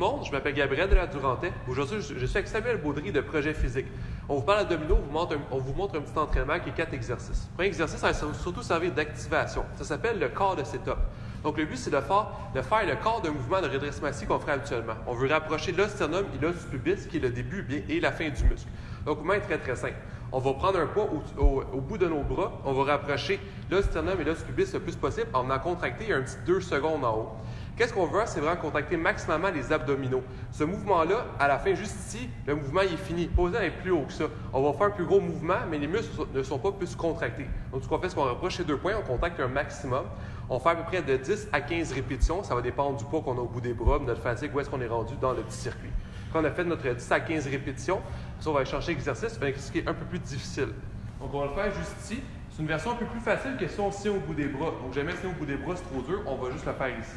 monde, je m'appelle Gabriel de la Durantais. Aujourd'hui, je suis avec Samuel Baudry de Projet Physique. On vous parle d'abdominaux, on vous montre un petit entraînement qui est 4 exercices. Le premier exercice, ça va surtout servir d'activation. Ça s'appelle le corps de setup. Donc, le but, c'est de faire le corps d'un mouvement de redressement assis qu'on ferait habituellement. On veut rapprocher l'os sternum et l'os pubis, qui est le début et la fin du muscle. Donc, le mouvement est très, très simple. On va prendre un poids au bout de nos bras. On va rapprocher l'os sternum et l'os pubis le plus possible en contracté un petit 2 secondes en haut. Qu'est-ce qu'on veut? C'est vraiment contracter maximalement les abdominaux. Ce mouvement-là, à la fin, juste ici, le mouvement il est fini. Pas besoin d'aller plus haut que ça. On va faire un plus gros mouvement, mais les muscles ne sont pas plus contractés. Donc, ce qu'on fait, c'est qu'on rapproche les 2 points, on contracte un maximum. On fait à peu près de 10 à 15 répétitions. Ça va dépendre du poids qu'on a au bout des bras, de notre fatigue, où est-ce qu'on est rendu dans le petit circuit. Quand on a fait notre 10 à 15 répétitions, on va aller chercher l'exercice, ce qui est un peu plus difficile. Donc, on va le faire juste ici. C'est une version un peu plus facile que si on se tient au bout des bras. Donc, jamais se tenir au bout des bras, c'est trop dur. On va juste le faire ici.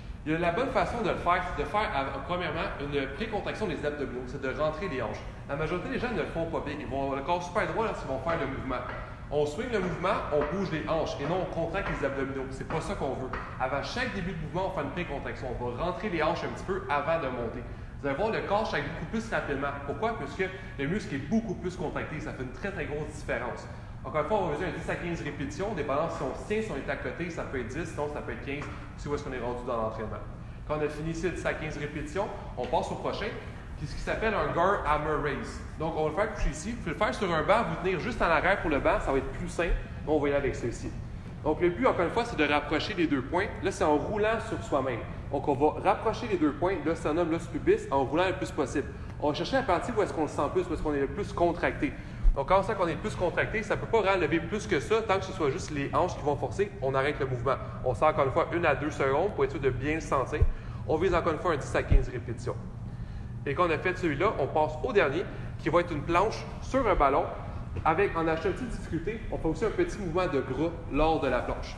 La bonne façon de le faire, c'est de faire, premièrement, une précontraction des abdominaux. C'est de rentrer les hanches. La majorité des gens ne le font pas bien. Ils vont avoir le corps super droit lorsqu'ils vont faire le mouvement. On swing le mouvement, on bouge les hanches et non on contracte les abdominaux. C'est pas ça qu'on veut. Avant chaque début de mouvement, on fait une précontraction. On va rentrer les hanches un petit peu avant de monter. Vous allez voir, le corps chaque beaucoup plus rapidement. Pourquoi? Parce que le muscle est beaucoup plus contracté. Ça fait une très, très grosse différence. Encore une fois, on va utiliser un 10 à 15 répétitions. Dépendant si on se tient, si on est à côté, ça peut être 10, sinon ça peut être 15. C'est où est-ce qu'on est rendu dans l'entraînement. Quand on a fini ici 10 à 15 répétitions, on passe au prochain, qui est ce qui s'appelle un Gar Hammer Raise. Donc, on va le faire coucher ici. Vous pouvez le faire sur un banc, vous tenir juste en arrière pour le banc, ça va être plus simple. On va y aller avec ceci. Donc, le but, encore une fois, c'est de rapprocher les 2 points. Là, c'est en roulant sur soi-même. Donc, on va rapprocher les 2 points, l'os sternum, l'os pubis, en roulant le plus possible. On va chercher la partie où est-ce qu'on le sent plus, où est-ce qu'on est le plus contracté. Donc, quand on sent qu'on est le plus contracté, ça ne peut pas relever plus que ça. Tant que ce soit juste les hanches qui vont forcer, on arrête le mouvement. On sent encore une fois 1 à 2 secondes pour être sûr de bien le sentir. On vise encore une fois un 10 à 15 répétitions. Et quand on a fait celui-là, on passe au dernier, qui va être une planche sur un ballon. En achetant une petite difficulté, on fait aussi un petit mouvement de gras lors de la planche.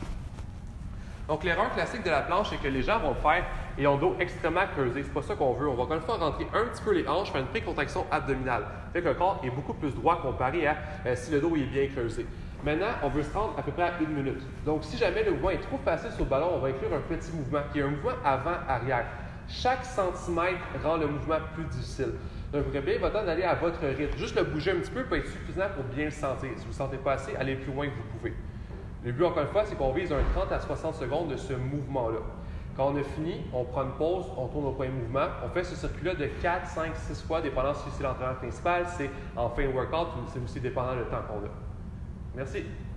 Donc, l'erreur classique de la planche, c'est que les gens vont le faire et ont le dos extrêmement creusé. C'est pas ça qu'on veut. On va encore une fois rentrer un petit peu les hanches, faire une précontraction abdominale. Fait que le corps est beaucoup plus droit comparé à si le dos est bien creusé. Maintenant, on veut se rendre à peu près à 1 minute. Donc, si jamais le mouvement est trop facile sur le ballon, on va inclure un petit mouvement qui est un mouvement avant-arrière. Chaque centimètre rend le mouvement plus difficile. Donc, vous bien votre temps d'aller à votre rythme. Juste le bouger un petit peu peut être suffisant pour bien le sentir. Si vous ne le sentez pas assez, allez plus loin que vous pouvez. Le but, encore une fois, c'est qu'on vise un 30 à 60 secondes de ce mouvement-là. Quand on a fini, on prend une pause, on tourne au point de mouvement. On fait ce circuit-là de 4, 5, 6 fois, dépendant si c'est l'entraînement principal, c'est en fin de workout ou c'est aussi dépendant du temps qu'on a. Merci.